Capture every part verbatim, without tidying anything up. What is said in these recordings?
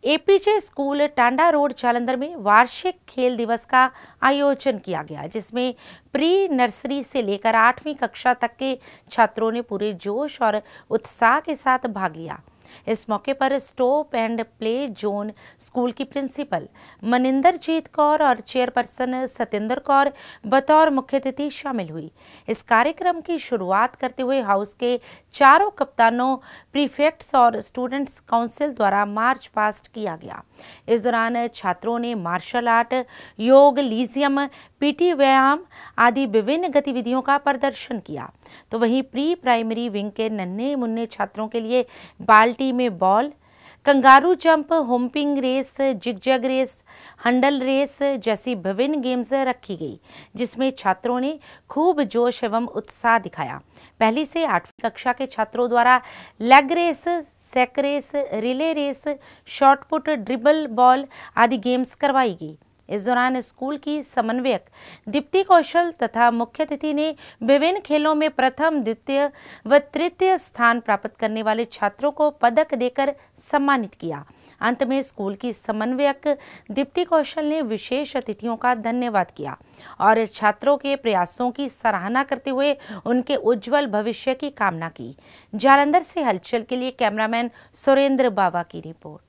APJ school Tanda road Jalandhar में वार्षिक खेल दिवस का आयोजन किया गया, जिसमें प्री नर्सरी से लेकर आठवीं कक्षा तक के छात्रों ने पूरे जोश और उत्साह के साथ भाग लिया। इस मौके पर stop and play zone school की प्रिंसिपल मनिंदरजीत कौर और चेयरपर्सन सतेंद्र कौर बतौर मुख्य अतिथि शामिल हुई। इस कार्यक्रम की शुरुआत करते हुए हाउस के चारों कप्तानों, प्रीफेक्ट्स और स्टूडेंट्स काउंसिल द्वारा मार्च पास्ट किया गया। इस दौरान छात्रों ने मार्शल आर्ट, योग, लीजियम, पीटी व्यायाम आदि विभिन्न गतिविधियों का प्रदर्शन किया। तो वहीं प्री प्राइमरी विंग के नन्हे मुन्ने छात्रों के लिए बाल्टी में ball, kangaroo jump, hopping race, zigzag race, hurdle race जैसी विभिन्न गेम्स रखी गई, जिसमें छात्रों ने खूब जोश एवं उत्साह दिखाया। पहली से आठवीं कक्षा के छात्रों द्वारा leg race, sack race, relay race, shotput, dribble ball आदि गेम्स करवाई गई। इस दौरान स्कूल की समन्वयक दीप्ति कौशल तथा मुख्य अतिथि ने विभिन्न खेलों में प्रथम, द्वितीय व तृतीय स्थान प्राप्त करने वाले छात्रों को पदक देकर सम्मानित किया। अंत में स्कूल की समन्वयक दीप्ति कौशल ने विशेष अतिथियों का धन्यवाद किया और छात्रों के प्रयासों की सराहना करते हुए उनके उज्जवल भविष्य की कामना की। जालंधर से हलचल के लिए कैमरामैन सुरेंद्र बावा की report.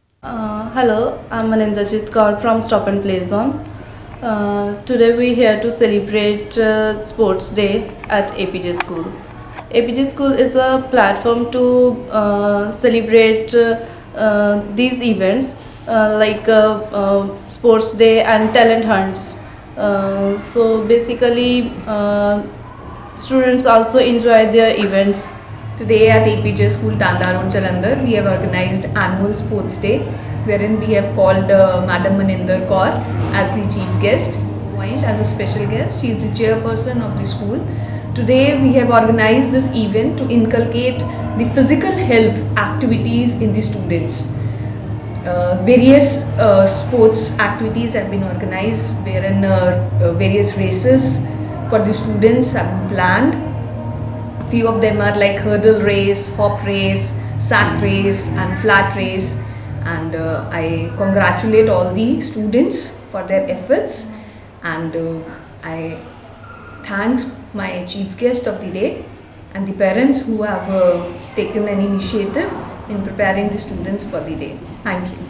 Uh, hello, I'm Maninderjit Kaur from Stop and Play Zone. Uh, today we're here to celebrate uh, Sports Day at A P J School. A P J School is a platform to uh, celebrate uh, uh, these events uh, like uh, uh, Sports Day and talent hunts. Uh, so basically, uh, students also enjoy their events. Today at A P J School Tanda Road, Jalandhar, we have organized annual sports day, wherein we have called uh, Madam Maninder Kaur as the chief guest, as a special guest. She is the chairperson of the school. Today we have organized this event to inculcate the physical health activities in the students. Uh, various uh, sports activities have been organized, wherein uh, uh, various races for the students have been planned. Few of them are like hurdle race, hop race, sack race and flat race, and uh, I congratulate all the students for their efforts, and uh, I thank my chief guest of the day and the parents who have uh, taken an initiative in preparing the students for the day. Thank you.